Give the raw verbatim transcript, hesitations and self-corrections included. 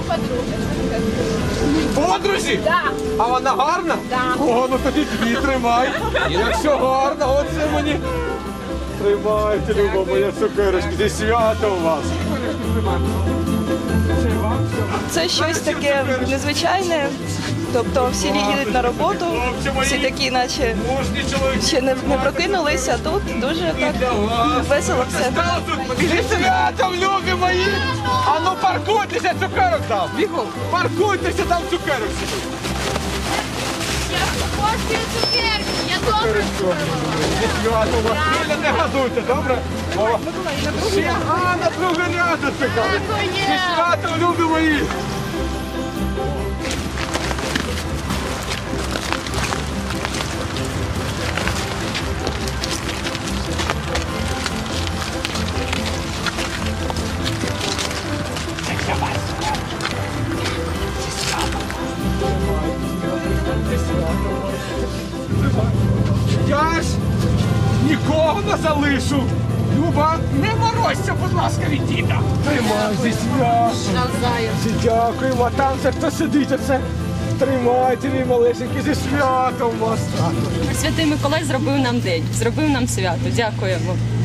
подруги. Подрузі? Да. А вона гарна? Да. О, ну тоді дві тримай. Якщо гарна, оце мені. Тримайте, люба моя цукерочка, зі свято у вас. Це щось таке незвичайне. Тобто всі їдуть на роботу, всі такі, наче ще не, не прокинулися, а тут дуже так весело все. Зі святом, любі мої! А ну паркуйтеся, цукерок дам! Бігом! Паркуйтеся, там цукерок сидить! Я хочу цукерки, я добре. Зі святом вас! Сильно не газуйте, добре? О, ще, а, на другий ряд цукерок! Зі святом, любі мої! Я ж нікого не залишу. Люба, не морозься, будь ласка, від діда. Тримай зі святом. Дякуємо, а там це хто сидить, оце. Тримайте, мій малесенький, зі святом вас. Святий Миколай зробив нам день, зробив нам свято. Дякуємо.